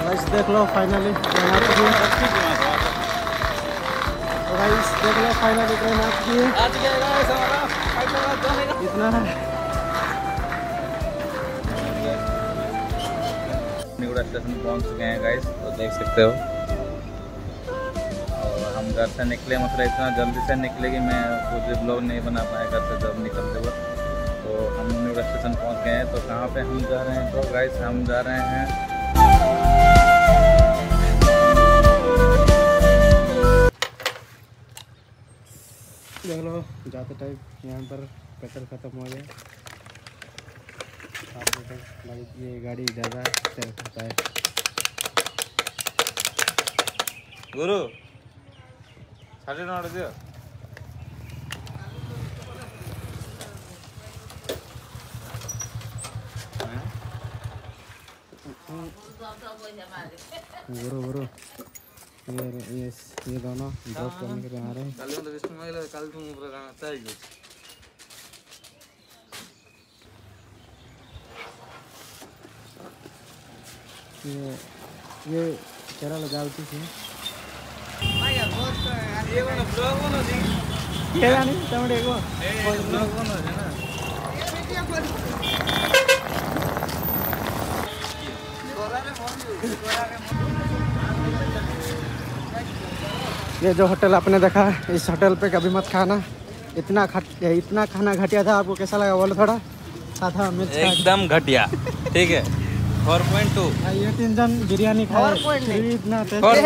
Guys देख लो finally train आ चुकी है। गाइस देख लो फाइनली ट्रेन आ चुकी है। आज गया गाइस हमारा हैदराबाद जाने का इतना है। मुन्नीगुड़ा स्टेशन पहुंच चुके हैं गाइस, तो देख सकते हो। और हम घर से निकले, मतलब इतना जल्दी से निकले कि मैं कुछ ब्लॉग नहीं बना पाया घर से जब निकलते वक्त। तो हम मुन्नीगुड़ा स्टेशन पहुंच गए हैं। तो कहाँ पे हम जा रहे हैं, तो गाइस हम जा रहे हैं देख लो जाते टाइम यहाँ पर पेट्रोल ख़त्म हो गया। ये गाड़ी ज़्यादा तेल खाता है। गुरु 9:30 दियो। गुरु ये दोनों ड्रॉप करने के लिए आ रहे हैं। ये चला लगा थी ये जो होटल आपने देखा है, इस होटल पे कभी मत खाना। इतना खाना घटिया था। आपको कैसा लगा बोलो थोड़ा? साधा मिर्च एकदम घटिया। ठीक है 4.2। ये 3 जन बिरयानी खाए इतना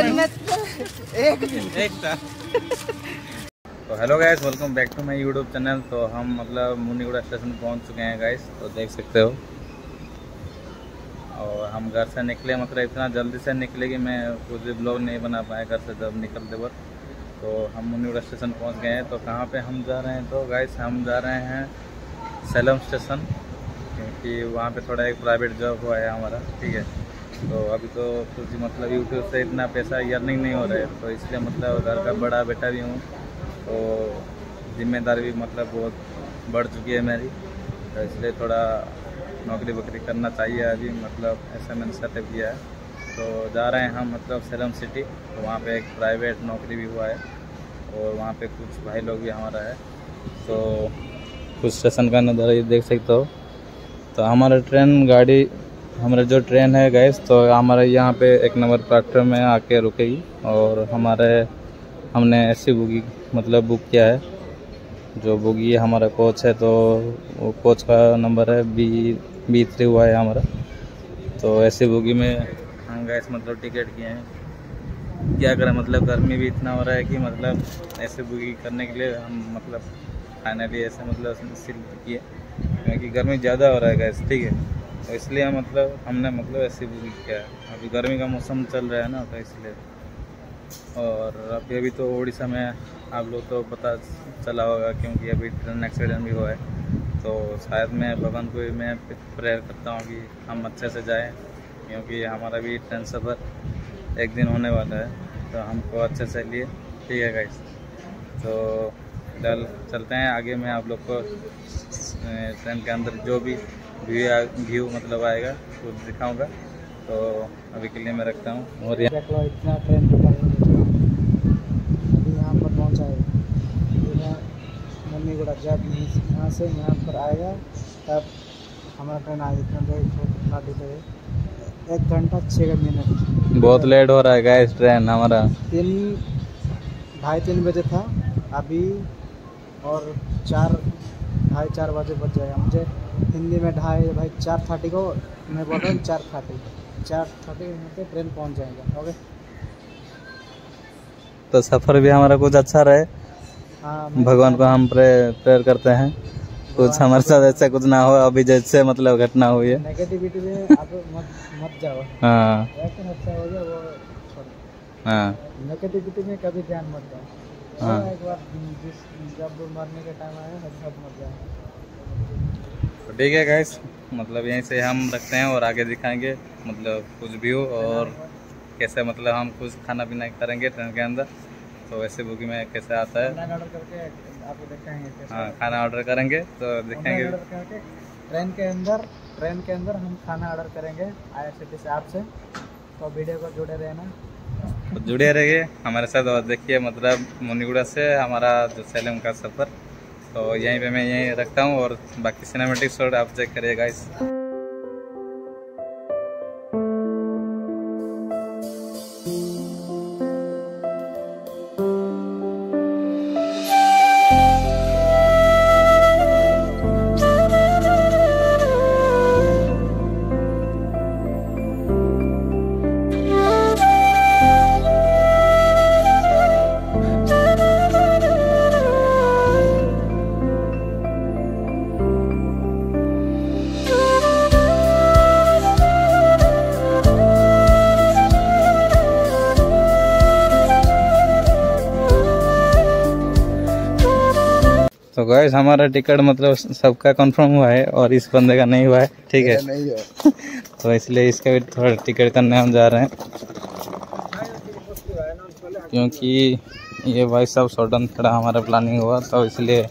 तो hello guys, welcome back to my YouTube channel. तो हम मतलब मुन्नीगुड़ा स्टेशन पहुंच चुके हैं गाइस, तो देख सकते हो। और हम घर से निकले, मतलब इतना जल्दी से निकले कि मैं कुछ ब्लॉग नहीं बना पाया घर से जब निकलते वक्त। तो हम मुन्नीगुड़ा स्टेशन पहुंच गए हैं। तो कहाँ पे हम जा रहे हैं, तो गाइस हम जा रहे हैं सेलम स्टेशन, क्योंकि वहाँ पे थोड़ा एक प्राइवेट जॉब हुआ है हमारा। ठीक है, तो अभी तो कुछ मतलब यूट्यूब से इतना पैसा अर्निंग नहीं हो रहा है, तो इसलिए मतलब घर का बड़ा बेटा भी हूँ, तो जिम्मेदारी भी मतलब बहुत बढ़ चुकी है मेरी। तो इसलिए थोड़ा नौकरी वोकरी करना चाहिए अभी, मतलब ऐसा मैंने सेटअप किया है। तो जा रहे हैं हम मतलब सेलम सिटी। तो वहाँ पे एक प्राइवेट नौकरी भी हुआ है, और वहाँ पे कुछ भाई लोग भी हमारा है। तो कुछ स्टेशन का नज़ारा देख सकते हो। तो हमारा हमारा जो ट्रेन है गैस, तो हमारे यहाँ पे 1 नंबर प्लेटफॉर्म में आके रुकेगी। और हमने ऐसी बोगी मतलब बुक किया है, जो बोगी हमारा कोच है, तो वो कोच का नंबर है B3 हुआ है हमारा। तो ऐसी बोगी में हम गैस मतलब टिकट किए हैं। क्या करें, मतलब गर्मी भी इतना हो रहा है कि मतलब ऐसे बोगी करने के लिए हम मतलब फाइनली ऐसे मतलब सिलेक्ट किए, क्योंकि गर्मी ज़्यादा हो रहा है गैस। ठीक है, तो इसलिए मतलब हमने मतलब ऐसी बुक किया है। अभी गर्मी का मौसम चल रहा है ना, तो इसलिए। और अभी तो उड़ीसा में आप लोग तो पता चला होगा, क्योंकि अभी ट्रेन एक्सीडेंट भी हुआ है। तो शायद मैं भगवान को मैं प्रेयर करता हूँ कि हम अच्छे से जाएं, क्योंकि हमारा भी ट्रेन सफ़र एक दिन होने वाला है, तो हमको अच्छे से लिए। ठीक है गाइस, तो चलते हैं आगे। मैं आप लोग को ट्रेन के अंदर जो भी व्यू मतलब आएगा वो दिखाऊंगा। तो अभी के लिए मैं रखता हूँ। और इतना ट्रेन अभी यहाँ पर पहुँचा है मुन्नीगुड़ा। जब यहाँ से यहाँ पर आएगा तब हमारा ट्रेन आएगा। इतना डिले है 1 घंटा 6 मिनट। बहुत लेट हो रहा है गाइस ट्रेन हमारा। 3:30 बजे था अभी, और 4:30 बजे बच जाएगा। मुझे हिंदी में 4:30 को मैं बोल रहा हूँ 4:30 यहाँ पे ट्रेन पहुँच जाएगा। ओके, तो सफ़र भी हमारा कुछ अच्छा रहे। हाँ, भगवान को हम प्रेयर करते हैं कुछ हमारे साथ ऐसा कुछ ना हो। अभी जैसे मतलब घटना हुई है, नेगेटिविटी में आप मत जाओ। हाँ अच्छा हो गया वो छोड़ो। हाँ, नेगेटिविटी में कभी ध्यान मत दो। हाँ। एक बार जब मरने का टाइम आया सब मत जाओ। तो ठीक है गाइस, मतलब यहीं से हम रखते हैं और आगे दिखाएंगे मतलब कुछ व्यू, और कैसे मतलब हम कुछ खाना पीना करेंगे ट्रेन के अंदर। तो वैसे बुकिंग में कैसे आता है, ऑर्डर करके आपको दिखाएंगे। हाँ, खाना ऑर्डर करेंगे तो दिखाएंगे। ट्रेन के अंदर हम खाना ऑर्डर करेंगे IRCTC ऐप से। तो वीडियो को जुड़े रहना, तो जुड़े रहिए हमारे साथ और देखिए मतलब मुनिगुड़ा से हमारा जो सैलम का सफ़र। तो यहीं पे मैं यहीं रखता हूँ और बाकी सिनेमेटिक शॉट आप चेक करिए गाइस। तो गाइस हमारा टिकट मतलब सबका कंफर्म हुआ है और इस बंदे का नहीं हुआ है, ठीक है नहीं है। तो इसलिए इसका भी थोड़ा टिकट करने हम जा रहे हैं, क्योंकि ये भाई सब सडन थोड़ा हमारा प्लानिंग हुआ, तो इसलिए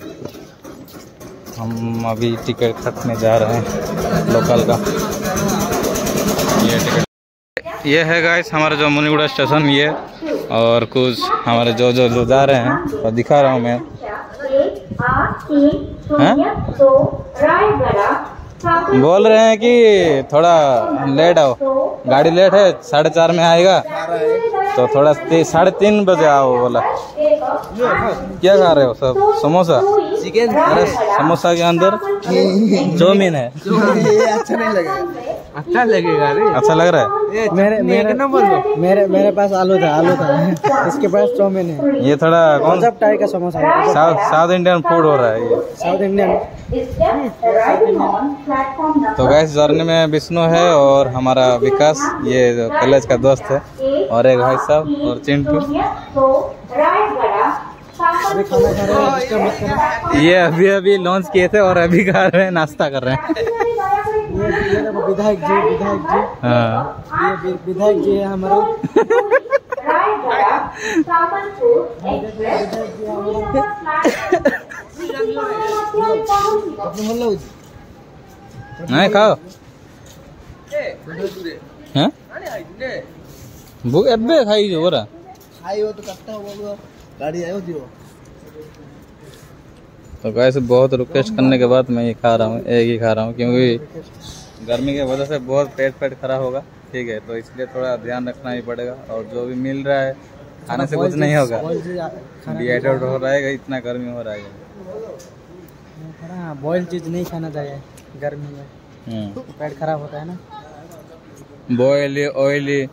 हम अभी टिकट काटने जा रहे हैं लोकल का। ये टिकट ये है गाइस हमारा जो मुनिगुड़ा स्टेशन, ये और कुछ हमारे जो जा रहे हैं और दिखा रहा हूँ मैं। बोल रहे हैं कि थोड़ा लेट आओ, गाड़ी लेट है, 4:30 में आएगा, तो थोड़ा 3:30 बजे आओ बोला। क्या खा रहे हो सब? समोसा चिकन? अरे समोसा के अंदर चाउमीन है। अच्छा नहीं लगेगा? अच्छा लगेगा। अच्छा लग रहा है? मेरे पास आलू था इसके पास चाउमीन है। ये थोड़ा कौन सा टाइप का समोसा है? साउथ इंडियन फूड हो रहा है ये। South Indian. तो गाइस जर्नी में विष्णु है और हमारा विकास, ये कॉलेज का दोस्त है, और एक भाई साहब और चिंटू। ये अभी लॉन्च किए थे और अभी खा रहे हैं, नाश्ता कर रहे हैं। ये देखो विधायक जी। हाँ ये विधायक जी है हमारा। नहीं खाओ हैं? भूख एबे खाई जो बोरा खाई हो तो कट्टा हो गाड़ी आयो दियो। तो गाइस बहुत रिक्वेस्ट करने के बाद मैं ये खा रहा हूँ, एक ही खा रहा हूँ, क्योंकि गर्मी की वजह से बहुत पेट खराब होगा, ठीक है, तो इसलिए थोड़ा ध्यान रखना ही पड़ेगा। और जो भी मिल रहा है खाने से कुछ नहीं होगा, डिहाइड्रेट हो रहा है, इतना गर्मी हो रहा है। बॉयल चीज नहीं खाना चाहिए गर्मी में, पेट खराब होता है ना। बॉयली ऑयली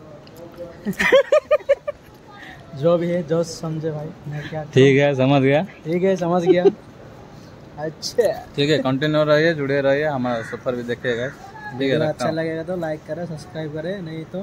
जो भी है जो समझे भाई, मैं क्या। ठीक है समझ गया। ठीक है समझ गया। अच्छा ठीक है, कंटिन्यू रहिए, जुड़े रहिए, हमारा सफर भी देखिएगा, ठीक है। अच्छा लगेगा तो लाइक करे, सब्सक्राइब करे, नहीं तो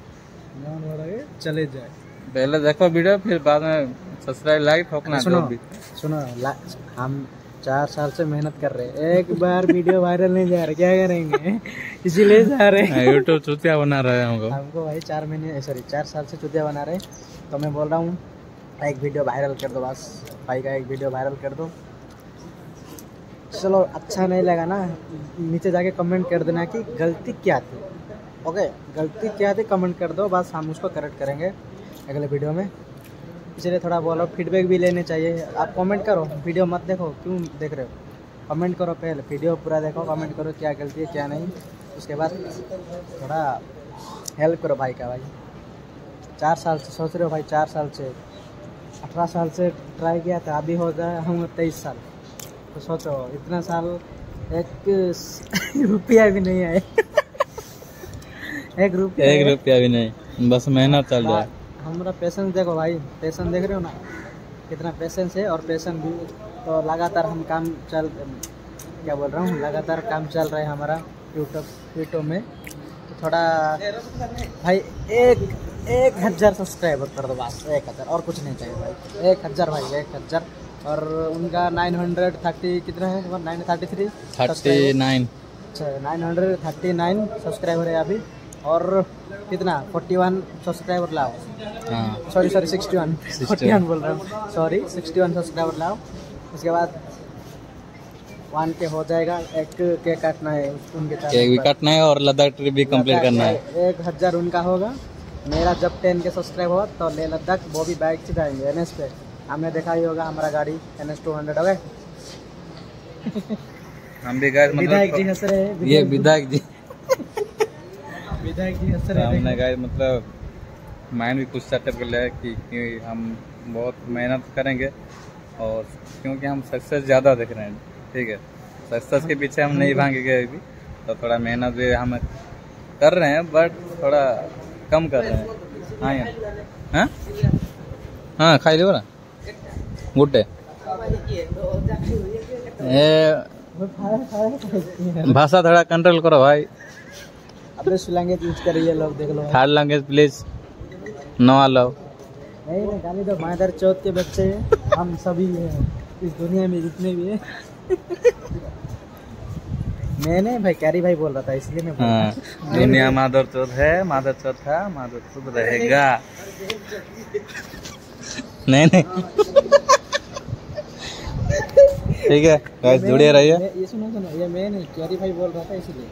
चले जाए। पहले देखो वीडियो, फिर बाद में सब्सक्राइब लाइक ठोकना। सुनो हम 4 साल से मेहनत कर रहे हैं, एक बार वीडियो वायरल नहीं जा रहा, क्या करेंगे? इसीलिए जा रहे हैं। यूट्यूब चुतिया बना रहे हैं हमको भाई 4 साल से चुतिया बना रहे। तो मैं बोल रहा हूँ एक वीडियो वायरल कर दो, बस भाई का एक वीडियो वायरल कर दो। चलो अच्छा नहीं लगा ना, नीचे जाके कमेंट कर देना कि गलती क्या थी। ओके, गलती क्या थी कमेंट कर दो, बस हम उसको करेक्ट करेंगे अगले वीडियो में। इसलिए थोड़ा बोलो, फीडबैक भी लेने चाहिए। आप कमेंट करो, वीडियो मत देखो, क्यों देख रहे हो? कमेंट करो, पहले वीडियो पूरा देखो, कमेंट करो क्या गलती है क्या नहीं, उसके बाद थोड़ा हेल्प करो भाई का। भाई 4 साल से सोच रहे हो भाई, 4 साल से 18 साल से ट्राई किया था, अभी हो जाए हम 23 साल। तो सोचो इतना साल 1 रुपया भी नहीं आए। 1 रुपया भी नहीं, बस मेहनत चल जाए। हमारा पेशेंस देखो भाई, पेशेंस देख रहे हो ना, कितना पेशेंस है। और पेशेंस भी तो लगातार हम लगातार काम चल रहा है हमारा यूट्यूब में। तो थोड़ा भाई 1000 सब्सक्राइबर कर दो बस, 1000, और कुछ नहीं चाहिए भाई। 1000 भाई, 1000। और उनका 930 कितना है? 933 39। अच्छा 939 सब्सक्राइबर है अभी। और कितना 41 सब्सक्राइबर लाओ। हाँ सॉरी 61 बोल रहा हूँ, सॉरी 61 सब्सक्राइबर लाओ। उसके बाद 1K हो जाएगा। एक केक काटना है उनके साथ, केक भी काटना है और लद्दाख ट्रिप भी कंप्लीट करना है। 1000 उनका होगा मेरा जब 10 के सब्सक्राइब हो तो लेह लद्दाख वो भी बाइक से जाएंगे NS पे। हमने देखा ही होगा हमारा गाड़ी NS 200 है। हम भी गए विधायक जी हंस रहे हैं। ये विधायक जी विधायक जी हंस रहे हमने हैं। गए मतलब माइंड भी कुछ सेटअप कर लिया है कि हम बहुत मेहनत करेंगे और क्योंकि हम सक्सेस ज़्यादा देख रहे हैं, ठीक है, सक्सेस के पीछे हम नहीं भागेंगे अभी, तो थोड़ा मेहनत भी हम कर रहे हैं बट थोड़ा कम कर रहे हैं। हाँ यार, हाँ हाँ खाई लो ना गुड्डे भाषा थोड़ा कंट्रोल करो भाई। अबे लैंग्वेज यूज कर रही है लोग, देख लो। Third language please no allow. नहीं नहीं गाली दो, मादर चौथ के बच्चे हैं हम सभी हैं इस दुनिया में जितने भी हैं। मैंने भाई कैरी भाई बोल रहा था इसलिए मैं बोल रहा हाँ, दुनिया मादर चौथ है, मादर चौथ है, मादर चौथ रहेगा। नहीं नहीं ठीक है गाइस, जुड़े रहिए। ये सुनो सुनो, ये मैं नहीं कैरी भाई बोल रहा था इसलिए।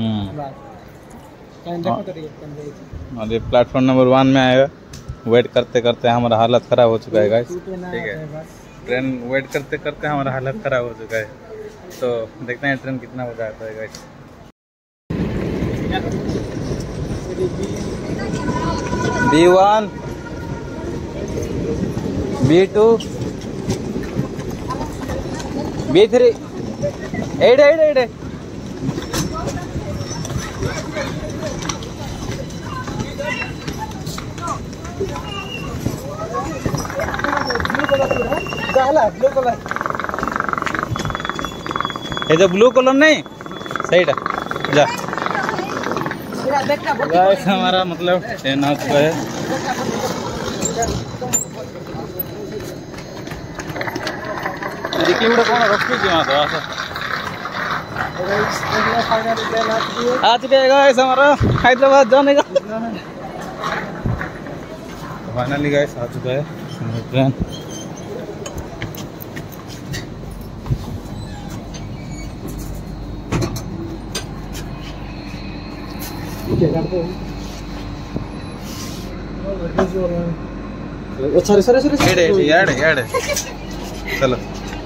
अभी प्लेटफॉर्म नंबर 1 में आएगा। वेट करते करते हमारा हालत खराब हो चुका है गाइस, ठीक है। ट्रेन वेट करते करते हमारा हालत खराब हो चुका है, तो देखते हैं ट्रेन कितना बजा आता है guys. B1 B2 B3 8 blue colour ये जो ब्लू कलर नहीं सही था जा गाइस, हमारा मतलब ट्रेन आ चुका है। देखिए कौन रखी थी वहाँ आ चुके हैं गाइस हमारा हैदराबाद जाने का। फाइनली गाइस आ चुका है ट्रेन। यार चलो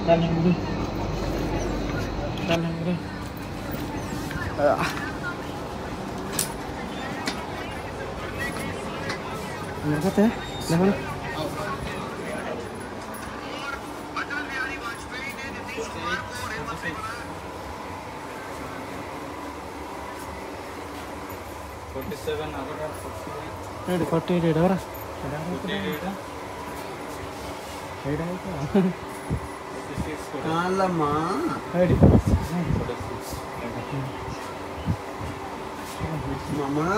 Mama,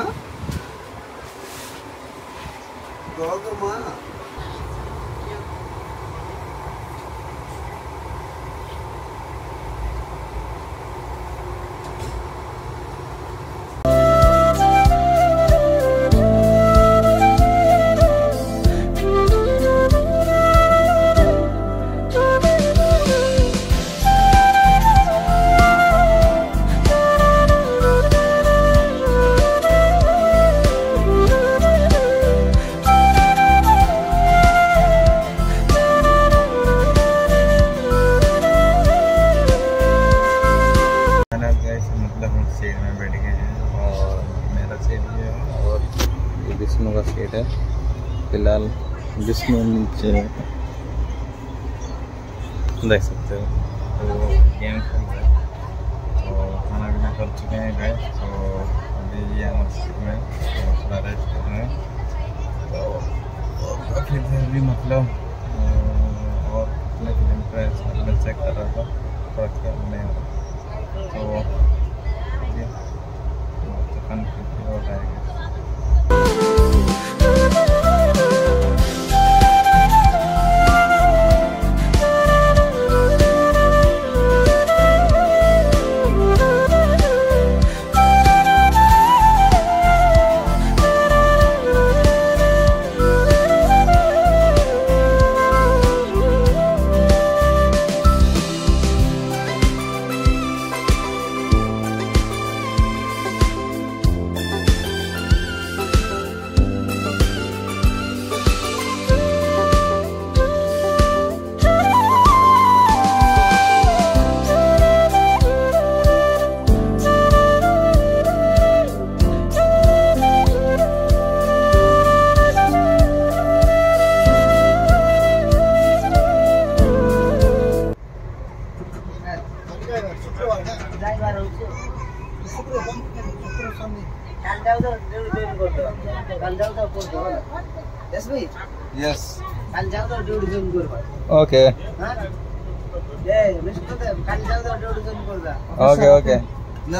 go to mama. Seat में बैठ गए हैं और मेरा सीट ये है और ये विष्णु का सीट है। फिलहाल विष्णु नीचे देख सकते हो तो गेम खेल रहे हैं और खाना पीना कर चुके हैं गए, तो अभी ये हमारे सीट में तो थोड़ा रेस्ट कर रहे हैं। तो काफ़ी देर भी मतलब और कितने किलोमीटर मैं चेक कर रहा था, थोड़ा ख्याल नहीं आ रहा, तो कंफ्यूज हो जाएगा। कल जाओ तो फोन करो यस भाई Yes. कल जाओ तो ड्यूटी जॉइन करबा ओके हां ए मिस्टर तो कल जाओ तो ड्यूटी जॉइन करबा ओके ओके No.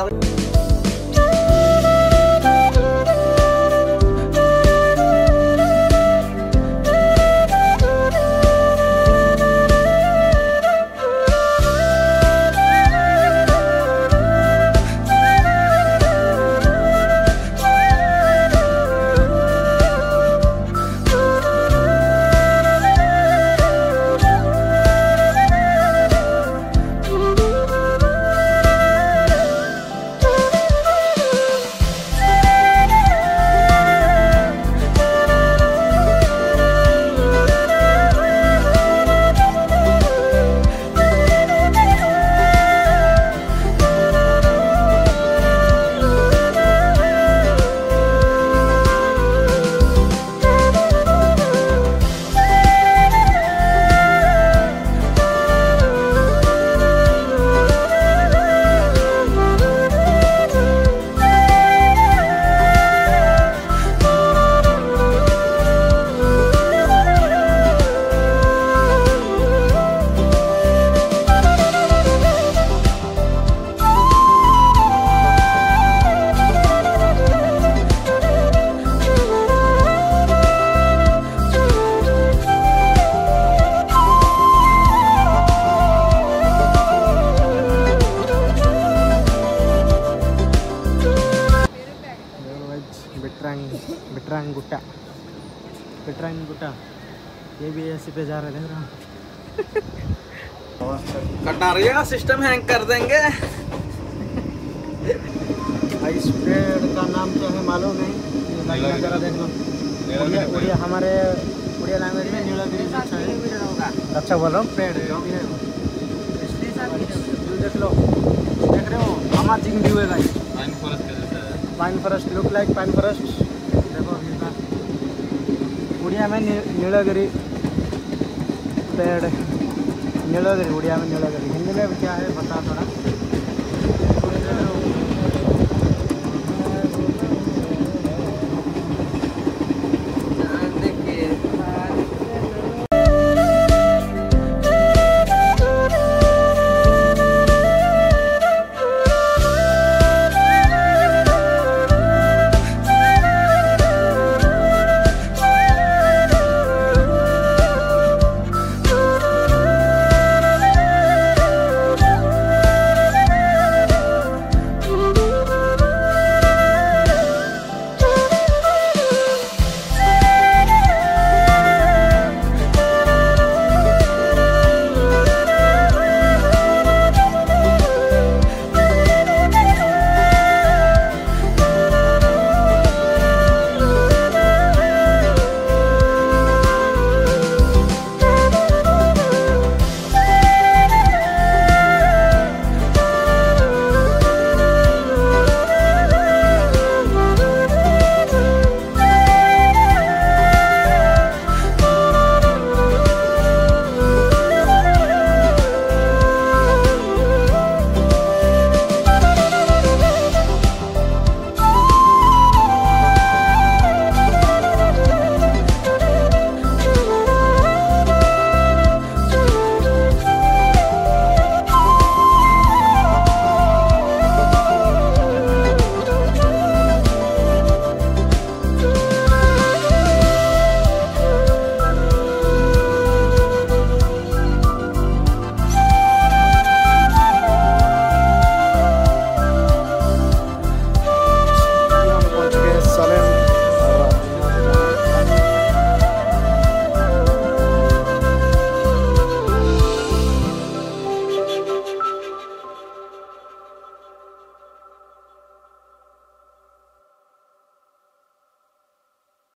बिट्रांग गुट्टा ये भी ऐसे पे जा रहे देख रहा कटारिया का सिस्टम हैंग कर देंगे। भाई इस पेड़ का नाम क्या है मालूम नहीं, जरा देख लो। उड़िया हमारे उड़िया लैंग्वेज में नीलगिरी अच्छा है, अच्छा बोल रहा हूँ। पेड़ जो भी है देख लो, देख रहे हो अमेजिंग व्यू है गाइस। पाइन फॉरेस्ट का जैसा है, pine forest look like pine forest. देखो उड़िया में नीलगिरी पेड़, नीलगिरी उड़िया में नीलगिरी, हिंदी में क्या है बता थोड़ा।